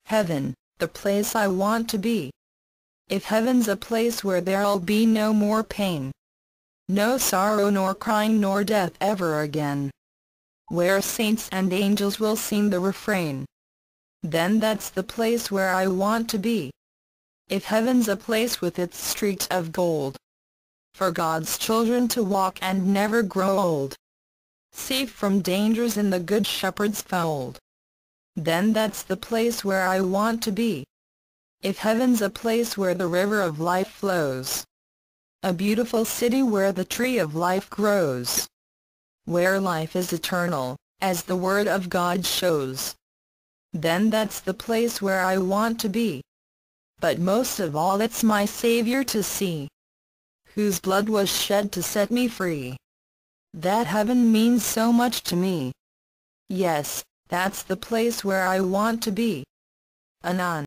Heaven, the place I want to be. If heaven's a place where there'll be no more pain, no sorrow nor crying nor death ever again, where saints and angels will sing the refrain, then that's the place where I want to be. If heaven's a place with its streets of gold, for God's children to walk and never grow old, safe from dangers in the Good Shepherd's fold, then that's the place where I want to be. If heaven's a place where the river of life flows, a beautiful city where the tree of life grows, where life is eternal, as the Word of God shows, then that's the place where I want to be. But most of all it's my Savior to see, whose blood was shed to set me free. That heaven means so much to me. Yes, that's the place where I want to be. Anon.